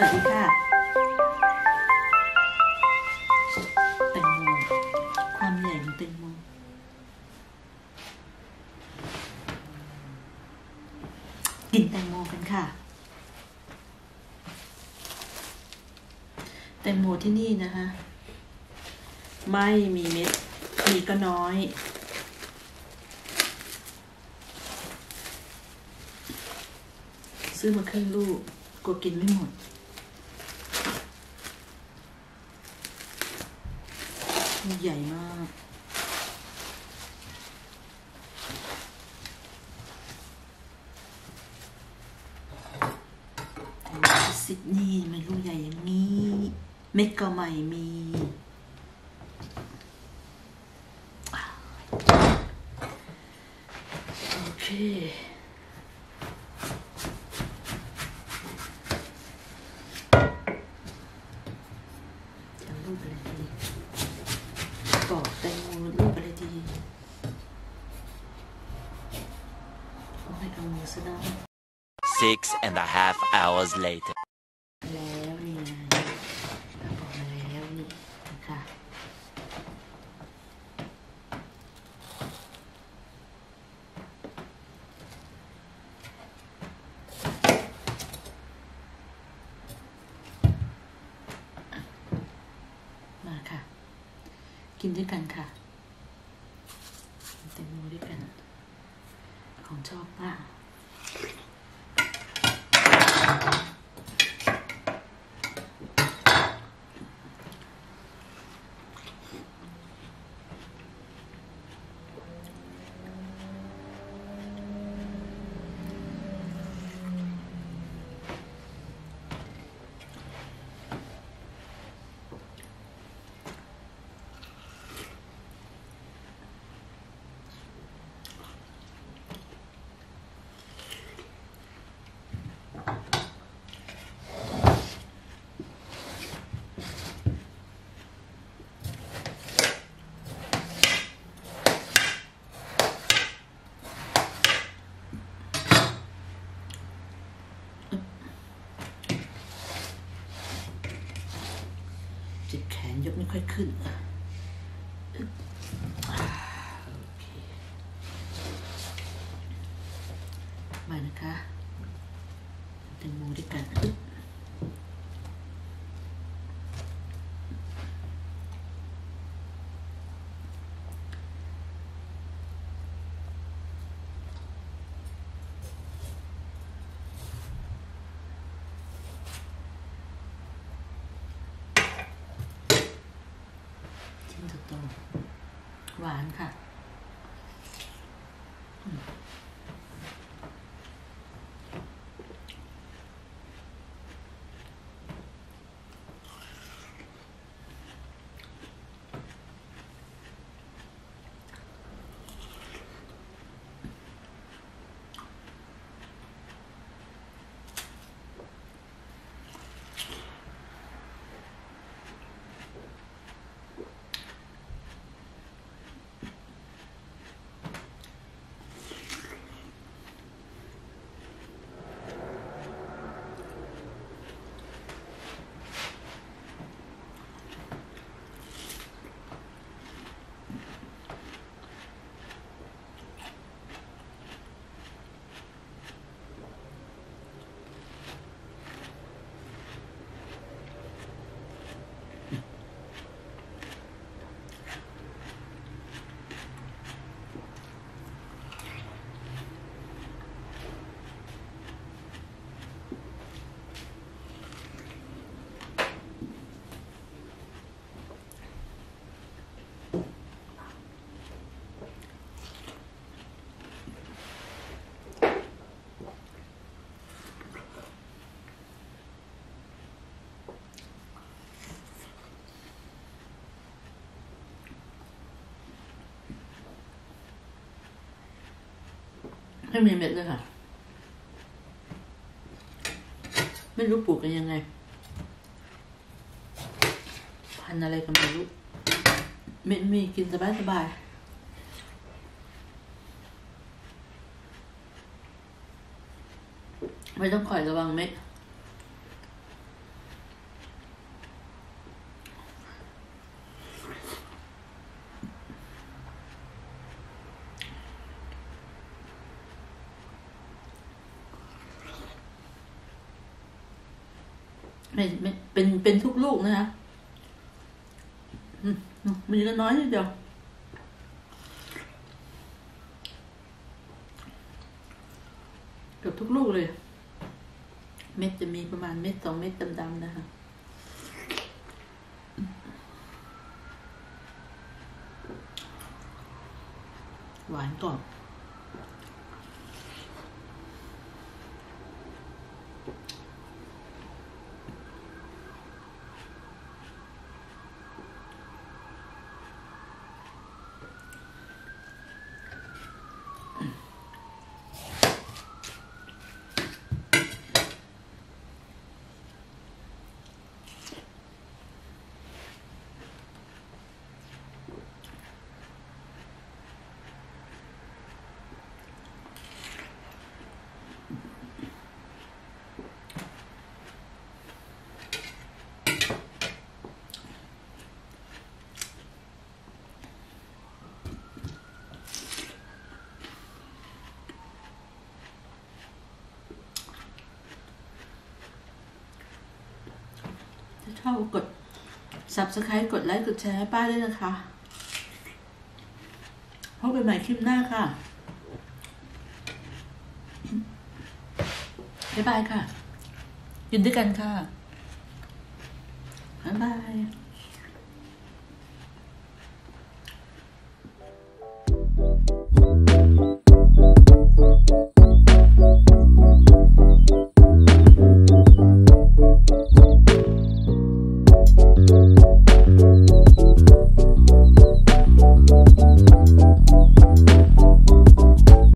วัสดีค่ะแตงโมความใหญ่ของแตงโมกินแตงโมกันค่ะแตงโมที่นี่นะคะไม่มีเม็ดมีก็น้อยซื้อมาครึ่งลูกกลัวกินไม่หมดมันใหญ่มากซิดนีย์มันลูกใหญ่อย่างนี้เม็ดก็ไม่มีโอเคจะรูปอะไรดีบอกแตงโมรูปอะไรดีโอ้ยเอามือซะได้ 6.5 hours later. แล้วนี่ไงเราบอกมาแล้วนี่นะคะมาค่ะกินด้วยกันค่ะแตงโมด้วยกันของชอบมากเจ็บแขนยกไม่ค่อยขึ้นโอเคมานะคะแตงโมด้วยกันชิ้นโตๆหวานค่ะไม่มีเม็ดเลยค่ะไม่รู้ปลูกกันยังไงพันอะไรกันไม่รู้เม็ดมีกินสบายไม่ต้องคอยระวังเม็ดไม่เป็นทุกลูกนะคะมีก็น้อยนิดเดียวเกือบทุกลูกเลยเม็ดจะมีประมาณเม็ด2 เม็ดดำๆนะคะหวานกรอบชอบกด Subscribe กดไลค์กดแชร์ให้ป้าด้วยนะคะพบกันใหม่คลิปหน้าค่ะบ๊ายบายค่ะกินด้วยกันค่ะบ๊ายบาย